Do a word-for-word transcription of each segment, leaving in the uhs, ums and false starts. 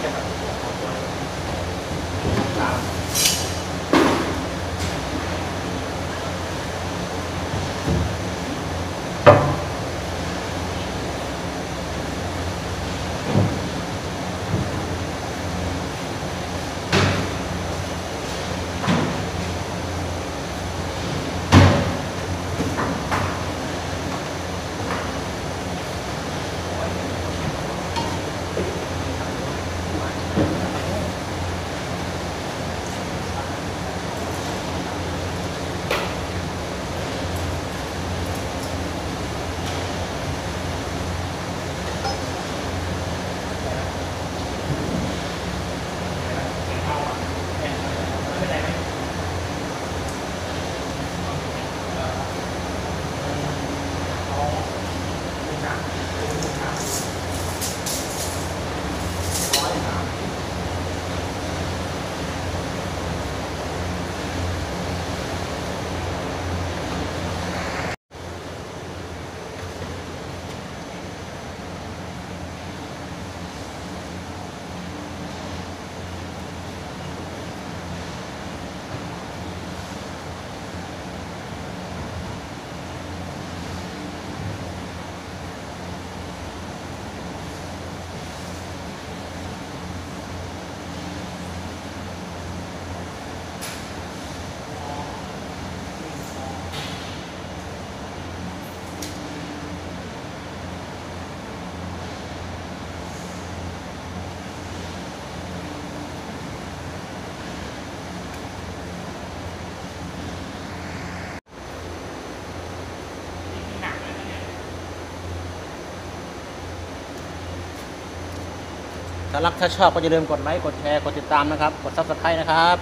ถ้ารักถ้าชอบก็อย่าลืมกดไลค์กดแชร์กดติดตามนะครับกดซับสไครต์นะครับ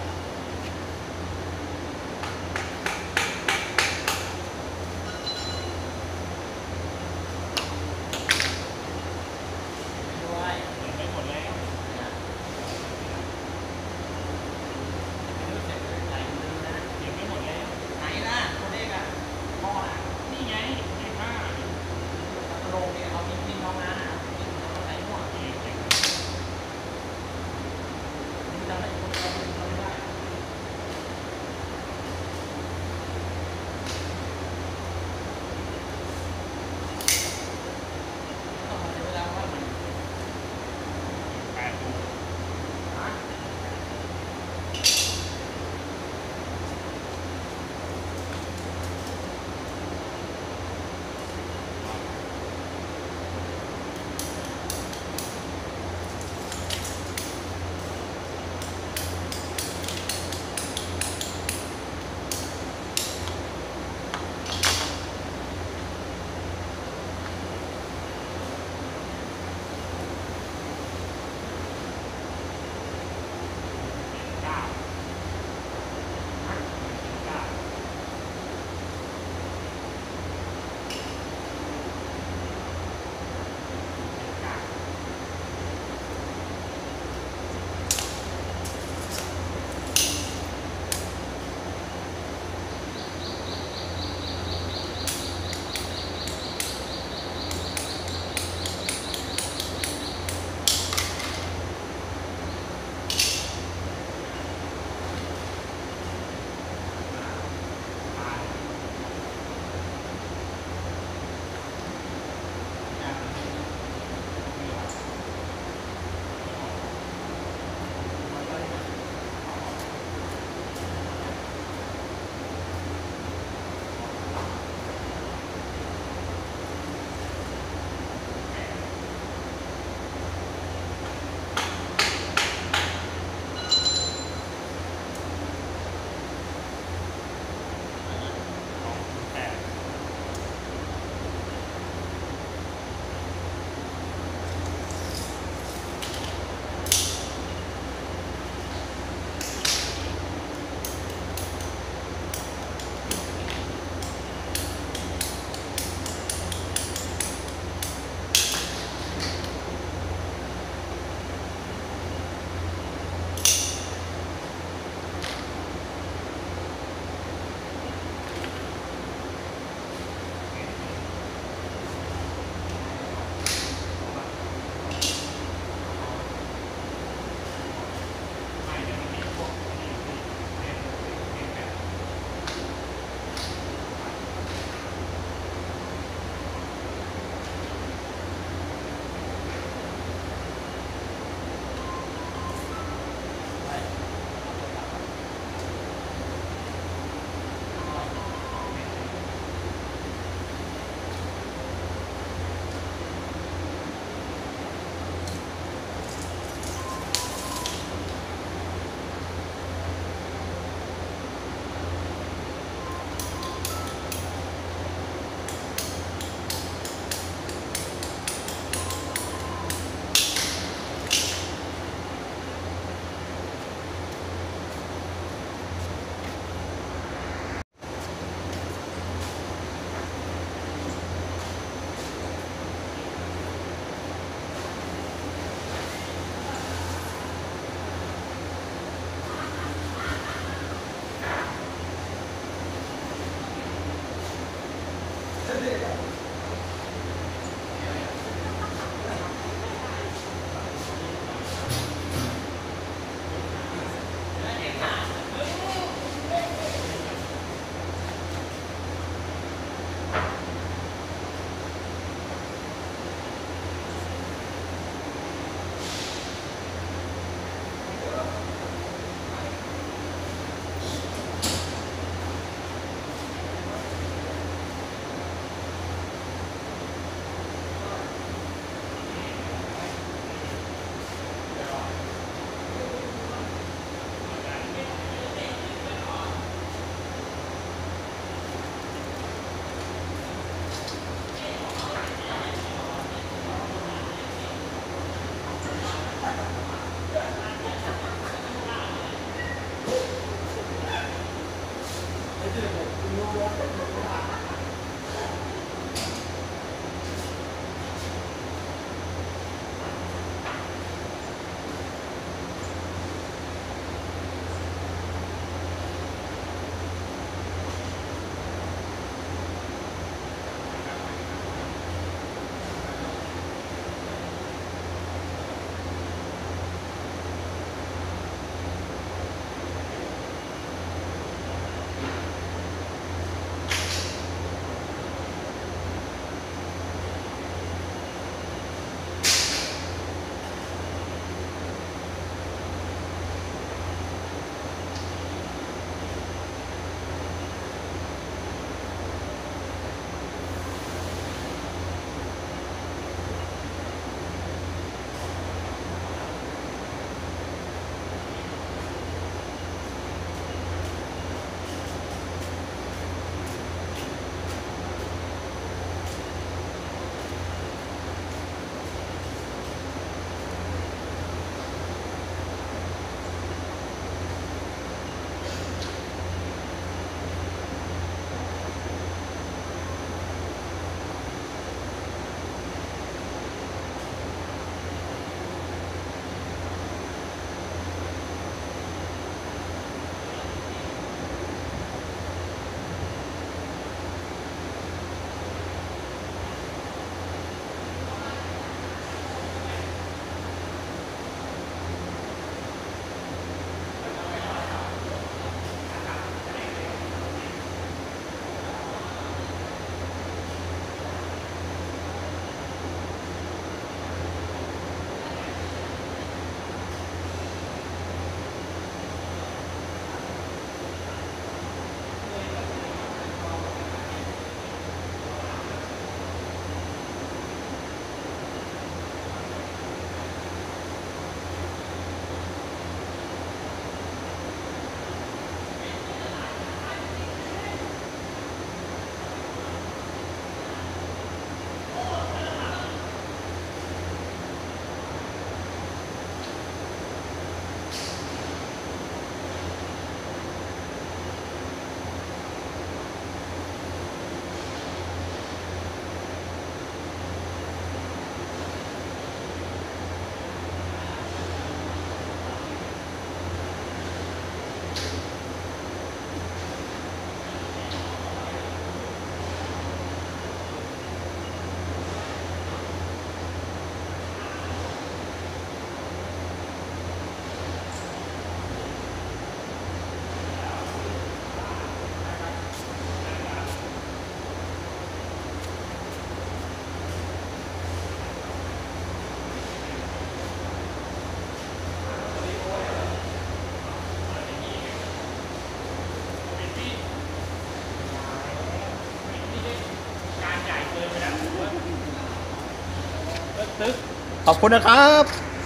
ขอบคุณนะครับ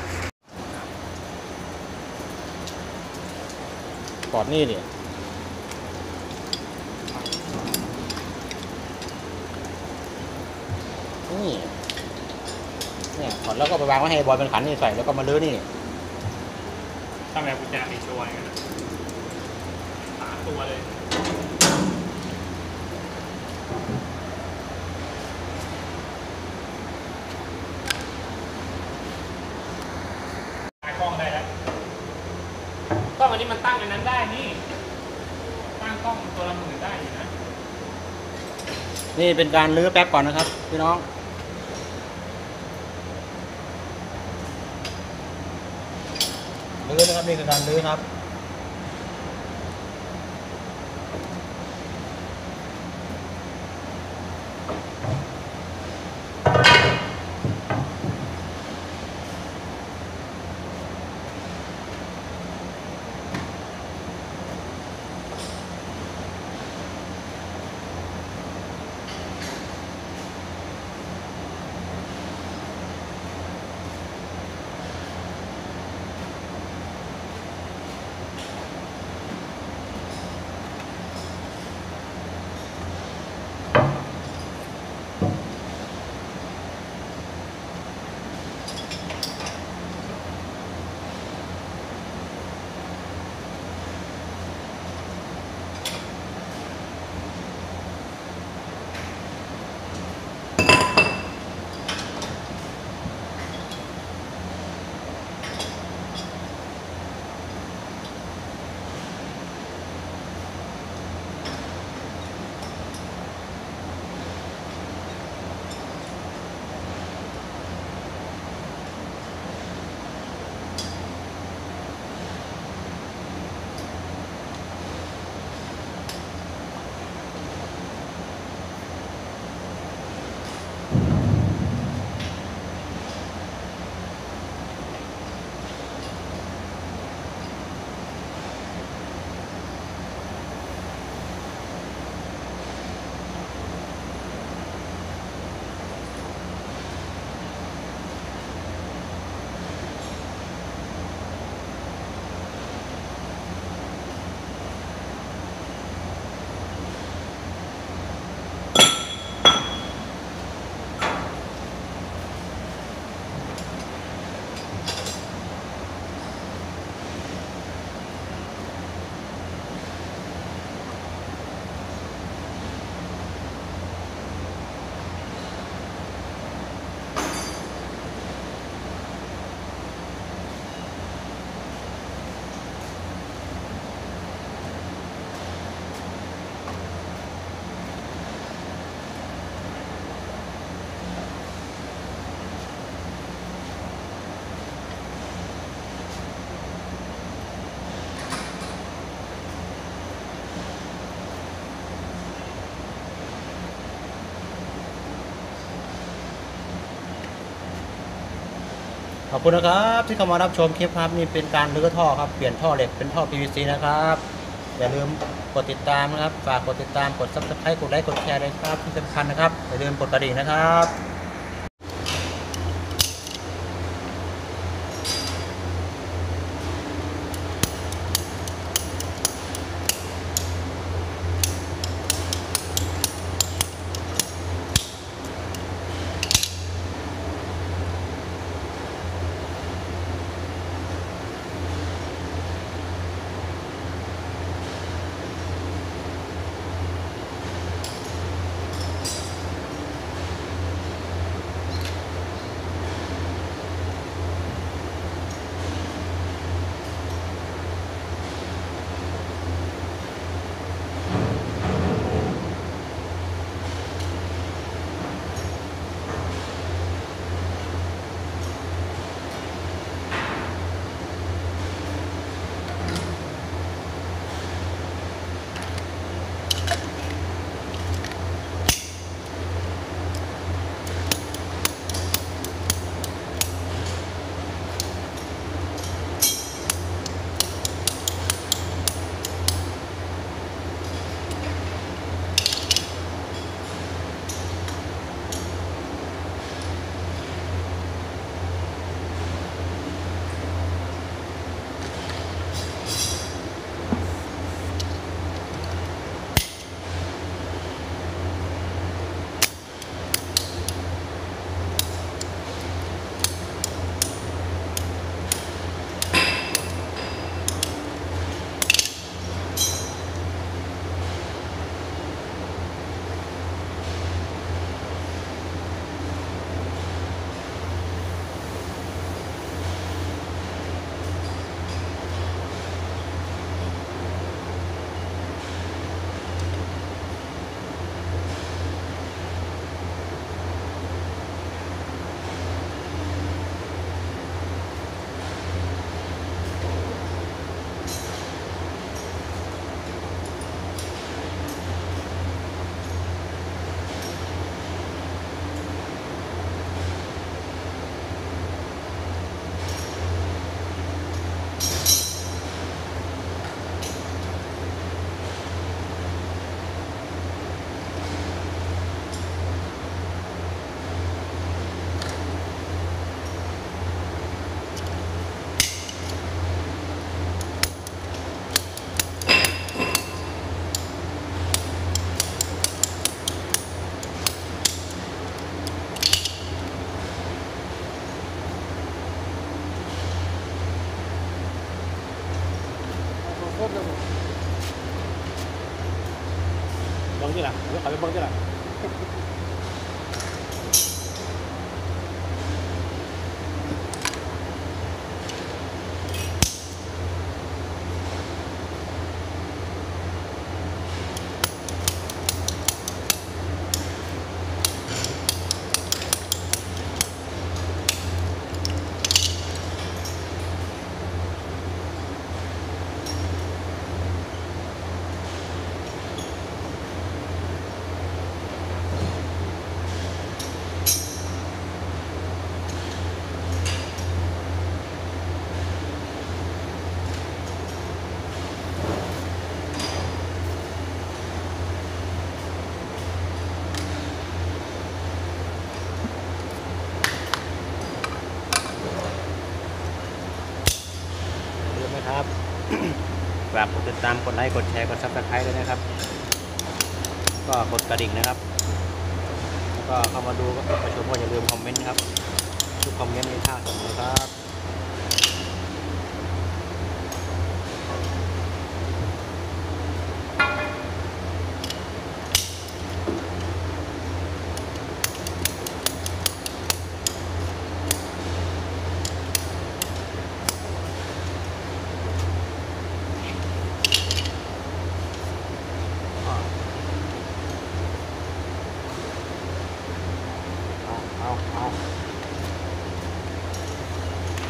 ปอดนี่ดินี่เนี่ยถอดแล้วก็ไปวางไว้ให้บอยเป็นขันนี่ใส่แล้วก็มาลื้อนี่ทำไมกุญแจติดตัวอย่างนั้นสามตัวเลยกล้องได้แล้วกล้องอันนี้มันตั้งอันนั้นได้นี่ตั้งกล้องตัวละหมื่นได้อยู่นะนี่เป็นการลื้อแป๊บก่อนนะครับพี่น้องลื้อนะครับนี่คือการลื้อครับขอบคุณนะครับที่เข้ามารับชมคลิปครับนี่เป็นการรื้อท่อครับเปลี่ยนท่อเหล็กเป็นท่อ พี วี ซี นะครับอย่าลืมกดติดตามนะครับฝากกดติดตามกด ซับสไครบ์ กดไลค์กดแชร์เลยครับที่สำคัญนะครับอย่าลืมกดกระดิ่งนะครับเบิ้งที่หลังเดี๋ยวขอไปเบิ้งที่หลังลืมไหมครับ ฝากกดติดตามกดไลค์กดแชร์กด ซับสไครบ์ ด้วยนะครับก็กดกระดิ่งนะครับแล้วก็เข้ามาดูก็ประชมก็อย่าลืมคอมเมนต์นะครับทุกคอมเมนต์มีค่าเสมอครับเอาเอา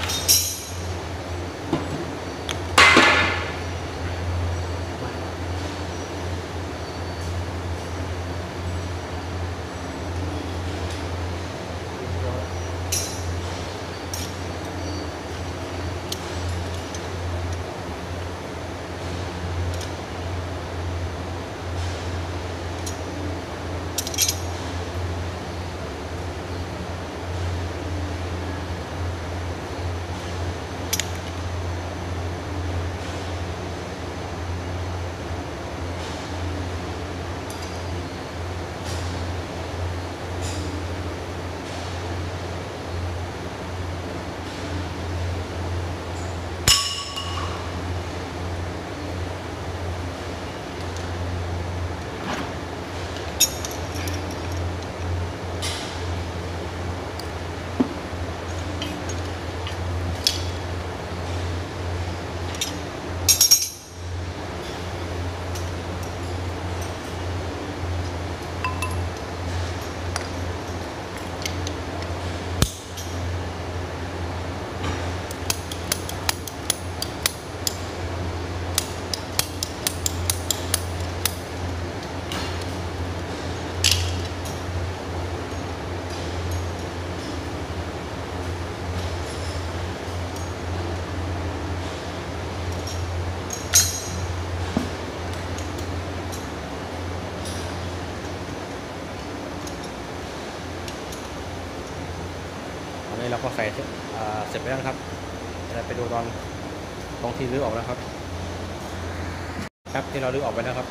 นี้เราก็ใส่เสร็จไปแล้วครับเราไปดูตอนตรงที่รื้อออกแล้วครับครับที่เรารื้อออกไปแล้วครับ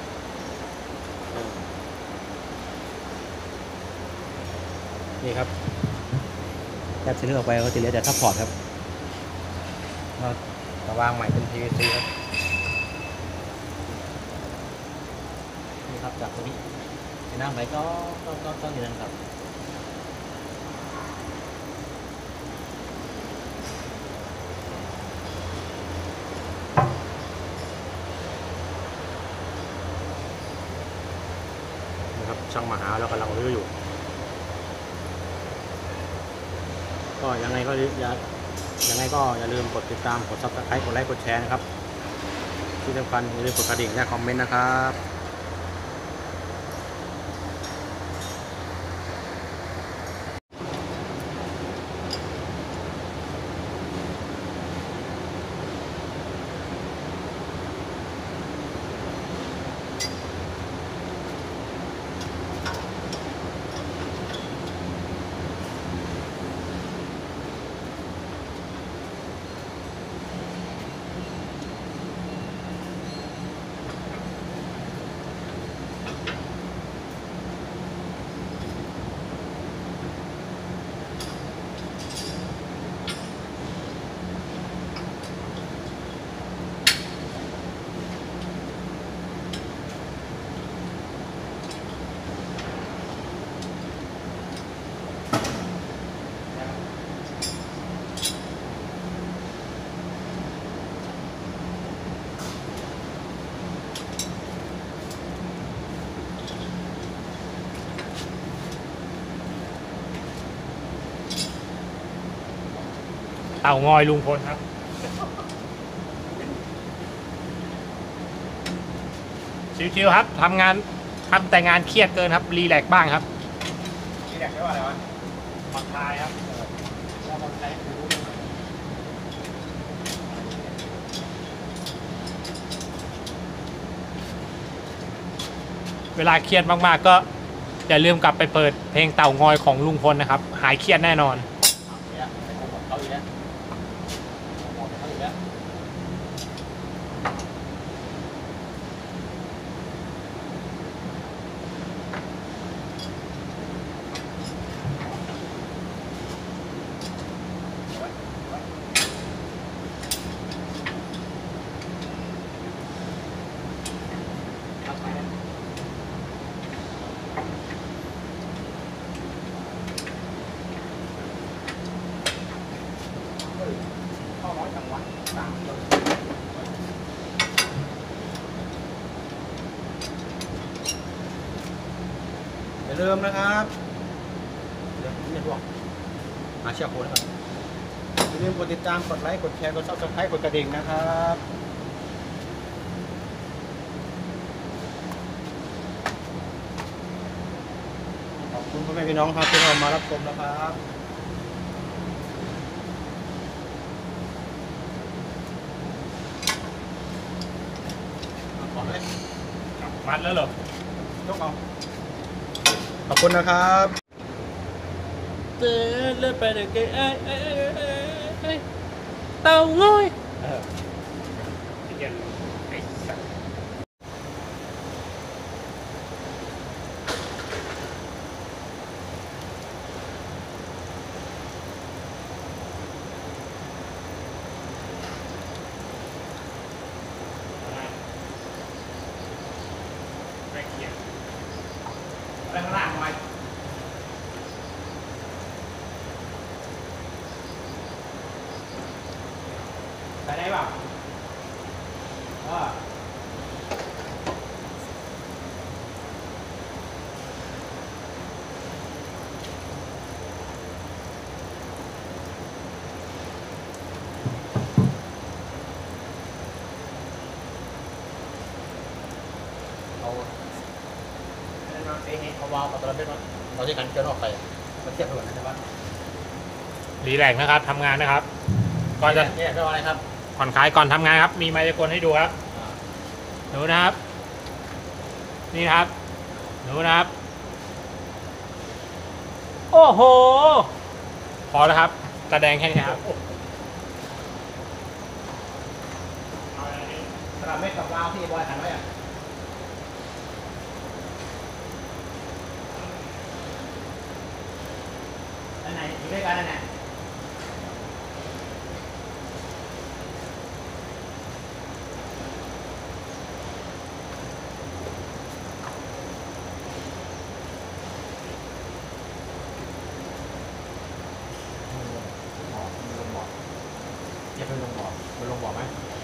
นี่ครับแยกที่รื้อออกไปก็จะเหลือแต่ซัพพอร์ตครับเราจะวางใหม่เป็น พี วี ซี ครับนี่ครับจากตรงนี้เป็นน้ำไหลก็ก็ก็ก็อยู่นั่นครับนะครับช่างมาหาเรากำลังรื้ออยู่ก็ยังไงก็อย่ายังไงก็อย่าลืมกดติดตามกด ซับสไครบ์ กดไลค์กดแชร์นะครับที่สำคัญอย่าลืมกดกระดิ่งและคอมเมนต์นะครับเต่างอยลุงพลครับชิวๆครับทำงานทำแต่งานเครียดเกินครับรีแลกซ์บ้างครับรีแลกซ์ไม่ว่าอะไรวะผ่อนคลายครับผ่อนคลายเวลาเครียดมากๆก็อย่าลืมกลับไปเปิดเพลงเต่างอยของลุงพลนะครับหายเครียดแน่นอนอย่าลืมนะครับเดี๋ยวไม่ร่วงหาเชือกโคนนะครับอย่าลืมกดติดตามกดไลค์กดแชร์กดซับสไครบ์กดกระดิ่งนะครับขอบคุณพ่อแม่พี่น้องครับที่เข้ามารับชมนะครับขอเลยมัดแล้วเหรอยกเอาขอบคุณนะครับเต้นเล่นไปเด็กเอ้ยเอ้ยเอ้ยเอ้ยเต่างอยเออที่เกียจไอ้สัสไม่เกียจไปข้างล่างไว้ใส่ได้เปล่าเออเอาเอาวาวกับตะลับเป็นว่าเราที่กันเกี่ยวนอกไปมันเทียบกันนะใช่ปะรีแลกซ์นะครับทำงานนะครับ ก่อนจะเนี่ยเรียกว่าอะไรครับผ่อนคลายก่อนทำงานครับ มีมายากลให้ดูครับดูนะครับ นี่นะครับดูนะครับ โอ้โห พอแล้วครับตาแดงแค่นี้ครับสำหรับเม็ดกับวาวที่บอยขันไว้อะอันไหนอยู่ด้วยกันอันไหนจะไปลงบ่อไปลงบ่อไหม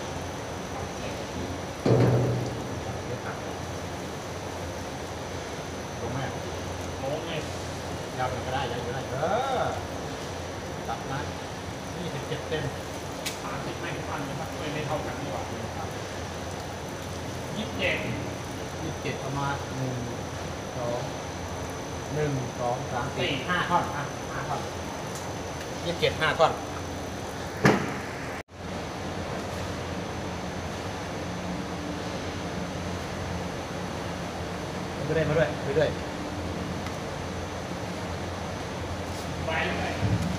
ลงไหมลงไงยาวก็ได้ยาวก็ได้เออตัดนะยี่สิบเจ็ดเซนสามสิบไม่ฟันนะครับไม่ไม่เท่ากันดีกว่ายี่สิบเจ็ดยี่สิบเจ็ดประมาณหนึ่งสองหนึ่งสองสามสี่ห้าท่อนอ่ะห้าท่อนยี่สิบเจ็ดห้าท่อนไปด้วยมาด้วยไปด้วยไปเลย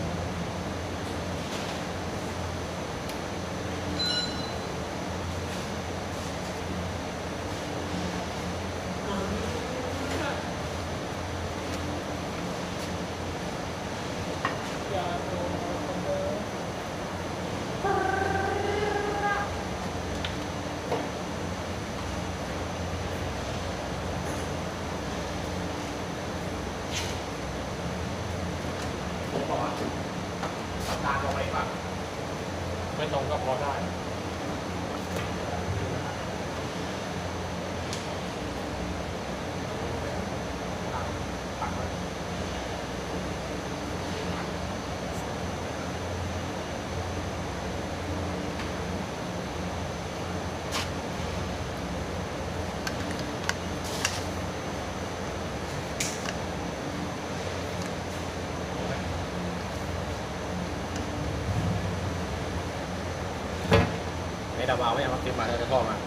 ตาลงไปป่ะไม่ตรงก็พอได้ไม่ดาวาวไม่เอามาเก็บมาเลยจะท่อมา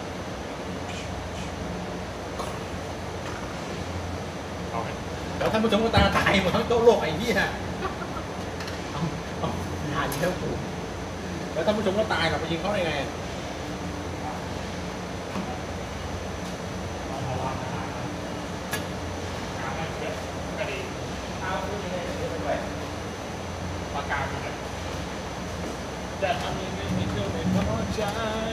แล้วท่านผู้ชมก็ตาตายหมดทั้งโต๊ะโลกไอ้ที่ฮะเอาเอาหาดีแล้วกูแล้วท่านผู้ชมก็ตายหรอกไปยิงเขาได้ไงปากกาแต่ทำยังไงไม่เจอไม่พอใจ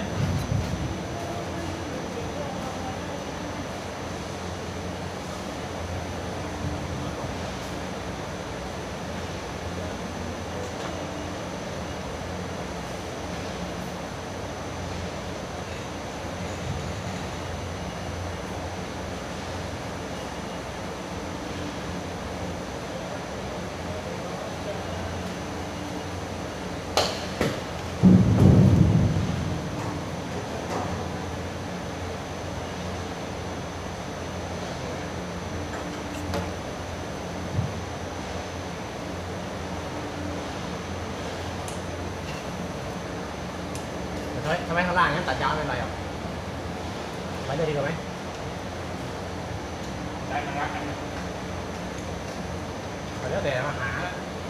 ทำไมข้างล่างงั้นตัดยาวเป็นไรอ่ะไปเลยดีกว่าไหมได้มารักกันแล้วแต่มาหา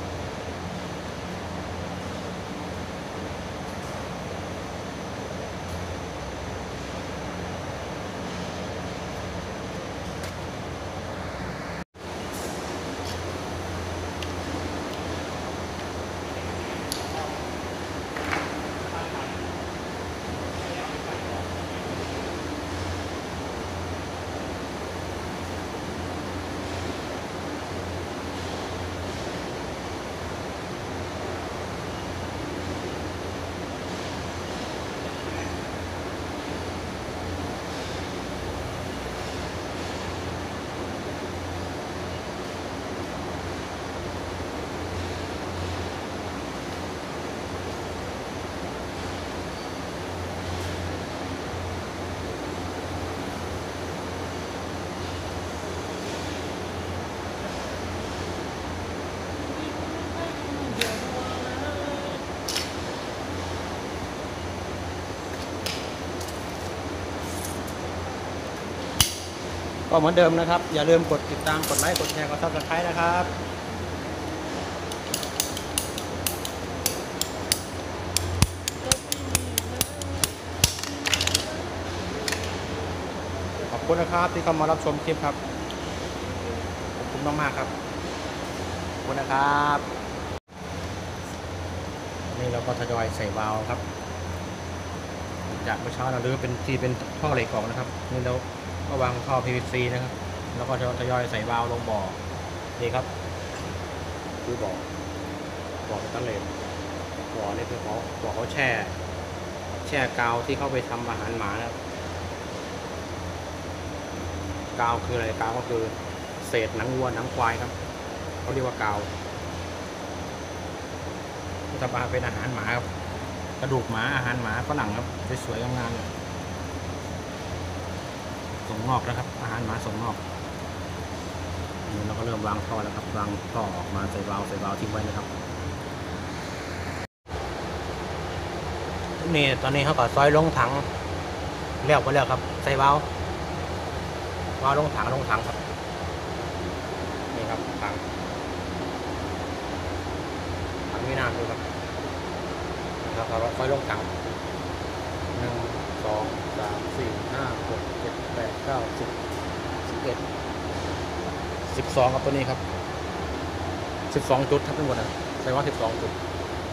ก็เหมือนเดิมนะครับอย่าลืมกดติดตามกดไลค์กดแชร์กดซับสไครต์นะครับคุณนะครับที่เข้ามารับชมคลิปครับขอบคุณมากๆครับขอบคุณนะครับนี่เราก็ทยอยใส่วาล์วครับจากเมื่อเช้าเราดูเป็นที่เป็นท่อเหล็กออกนะครับนี่เราก็วางท่อ พี วี ซี นะครับแล้วก็ทยอยใส่วาล์วลงบ่อนี่ครับคือบ่อบ่อเป็นตั้งเลนบ่อนี่คือเขาบ่อเขาแช่แช่กาวที่เขาไปทำอาหารหมานะครับกาวคืออะไรกาวก็คือเศษหนังวัวหนังควายครับเขาเรียกว่ากาวที่ทำมาเป็นอาหารหมาครับกระดูกหมาอาหารหมาฝรั่งครับสวยๆงามๆส่งงอกนะครับอาหารหมาส่งงอกนี่เราก็เริ่มวางท่อแล้วครับวางท่อออกมาใส่วาล์วใส่วาล์วทิ้งไว้นะครับนี่ตอนนี้เขาก็ซอยลงถังแล้วไปแล้วครับใส่วาล์ววาล์วลงถังลงถังครับนี่ครับถังถังมีน้ำด้วยครับนะครับเราซอยลงถังหนึ่งสองสามสี่ห้าหกเจ็ดแปดเก้าสิบสิบเอ็ดสิบสองครับตัวนี้ครับสิบสองจุดทั้งหมดนะใส่ว่าสิบสองจุด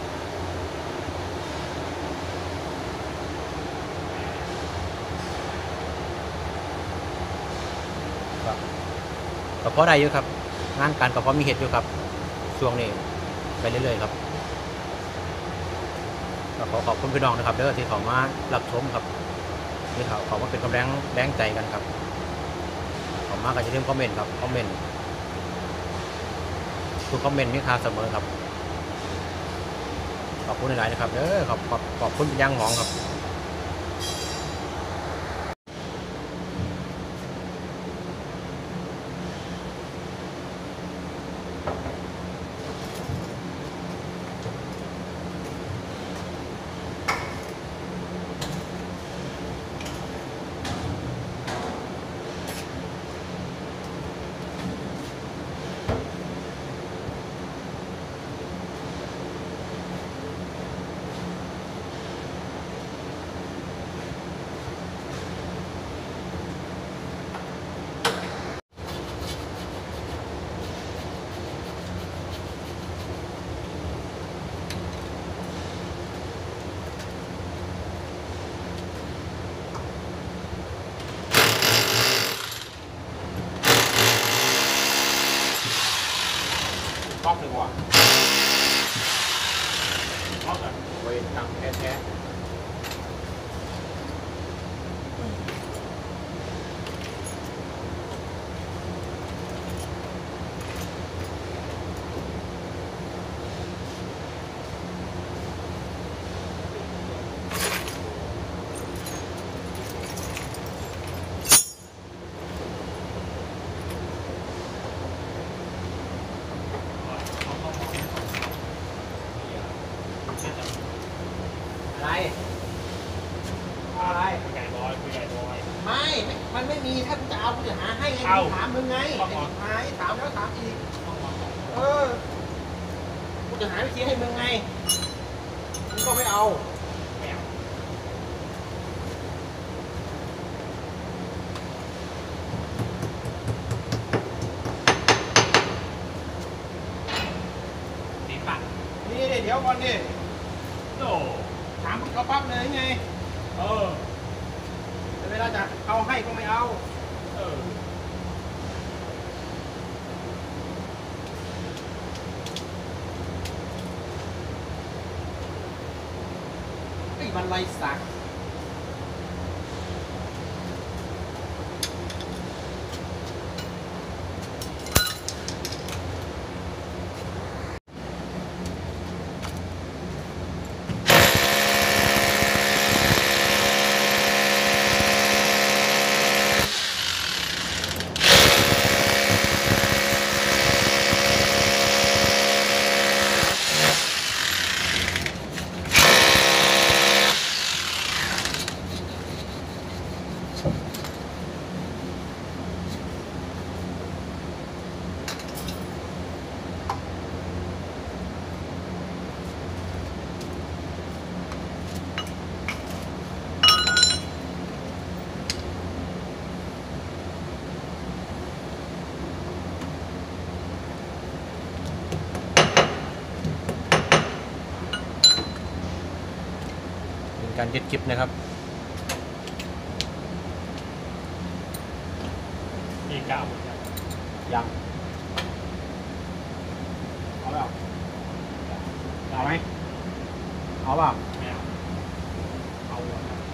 ก็เพราะได้อยู่ครับงานการก็เพราะมีเหตุอยู่ครับช่วงนี้ไปเรื่อยๆครับก็ขอขอบคุณพี่น้องนะครับเด้อที่เขามารับชมครับที่เขาเขามาเป็นกำลังแรงใจกันครับเขามาก็จะลืมคอมเมนต์ครับคอมเมนต์ทุกคอมเมนต์มีค่าเสมอครับขอบคุณหลายๆนะครับเด้อขอบขอบขอบคุณเป็นยังหองครับก๊อกหนึ่งว่ะก๊อกแบบเวทตังแท้อะไรอะไรคุยไก่บอยคุยไก่บอยไม่ มันไม่มีถ้ากูจะเอากูจะหาให้ไงเอาถามมึงไงเอาไอ้ก่อนหายถามแล้วถามอีกเออกูจะหาวิธีให้มึงไงมึงก็ไม่เอาแมวตีปัดนี่เดี๋ยวก่อนดิโอ้ถามมึงก็ปั๊บเลยไงเออแต่เวลาจะเอาให้ก็ไม่เอาเออไอ้บันไลสักการยึดกิ๊บนะครับอีกเก้ายังเอาแล้วเอาไหมเอาเปล่าไม่เอาเอาหมดครับ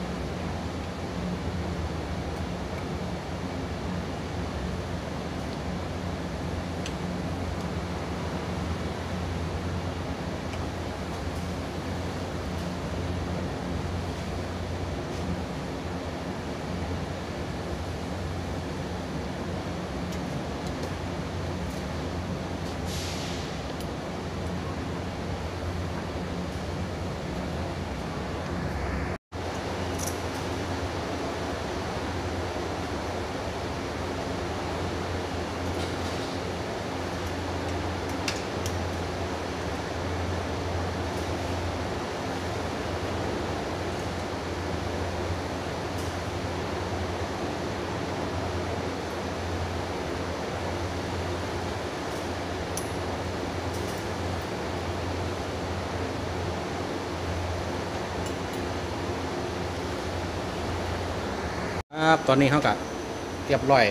ครับตอนนี้เขาก็เรียบร้อย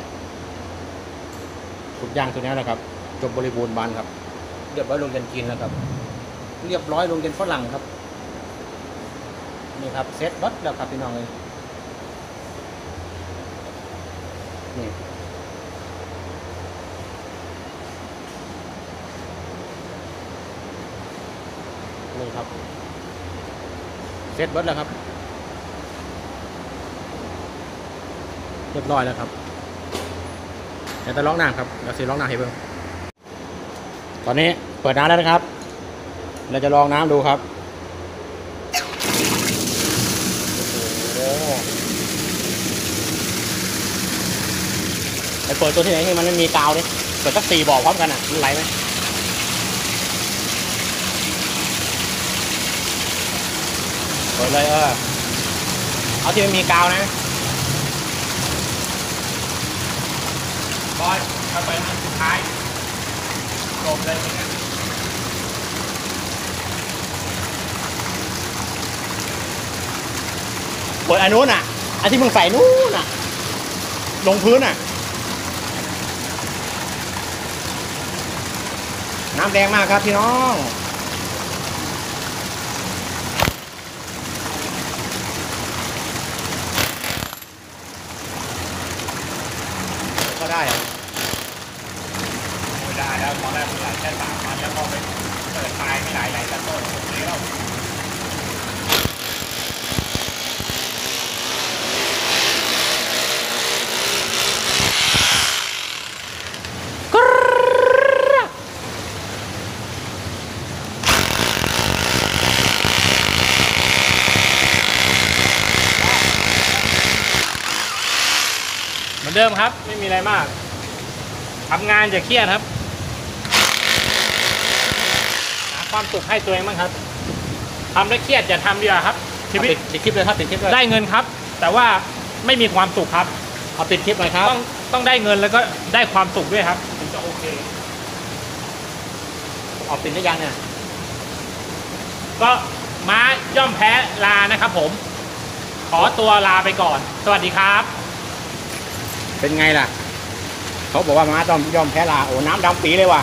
ทุกอย่างตัวนี้แล้วครับจบบริบูรณ์บานครับเรียบร้อยลงเรียนจีนแล้วครับเรียบร้อยลงเรียนฝรั่งครับนี่ครับเซ็ตบัตแล้วครับพี่น้องเลยนี่นี่ครับเซ็ตบัตแล้วครับเรียบร้อยแล้วครับเดี๋ยวจะล็อกน้ำครับเดี๋ยวซีล็อกน้ำให้เพิ่มตอนนี้เปิดน้ำแล้วนะครับเราจะลองน้ำดูครับโอ้โหไปเปิดตัวที่ไหนให้มันไม่มีกาวดิเปิดสักสี่บ่อพร้อมกันอ่ะมันไหลไหมเปิดเลยเออเอาที่ไม่มีกาวนะบอยเอาไปอันสุดท้ายจบเลยเนี่ยเปิดอันนู้นอ่ะอันที่มึงใส่นู้นอ่ะลงพื้นอ่ะน้ำแรงมากครับพี่น้องก็ได้อะไม่ได้แล้วตอนแรกมันไหลแค่สามพันแล้วพอไปเปิดตายไม่ไหลไหลแต่ต้นตรงนี้แล้วเหมือนเดิมครับไม่มีอะไรมากทำงานอย่าเครียดครับหาความสุขให้ตัวเองบ้างครับทำแล้วเครียดอย่าทำดีกว่าครับชีวิตติดคลิปเลยครับติดคลิปเลยได้เงินครับ แต่ว่าไม่มีความสุขครับเอาติดคลิปหน่อยครับต้องต้องได้เงินแล้วก็ได้ความสุขด้วยครับถึงจะโอเคออกติดได้ยังเนี่ยก็ม้าย่อมแพ้ลานะครับผมขอตัวลาไปก่อนสวัสดีครับเป็นไงล่ะเขาบอกว่าม้าต้องยอมแพ้ลาโอ้น้ำดำปีเลยว่ะ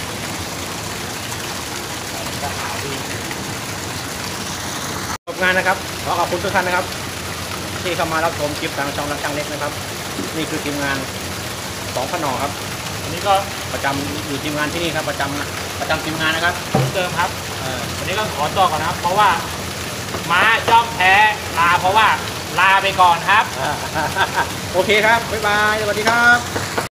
จบงานนะครับขอขอบคุณทุกท่านนะครับที่เข้ามารับชมคลิปทางช่องรักช่างเล็กนะครับนี่คือทีมงานของพนอครับอันนี้ก็ประจำอยู่ทีมงานที่นี่ครับประจำประจำทีมงานนะครับเดิมครับวันนี้ก็ขอตัวก่อนนะครับเพราะว่าม้าย่อมแพ้ลาเพราะว่าลาไปก่อนครับโอเคครับบ๊ายบายสวัสดีครับ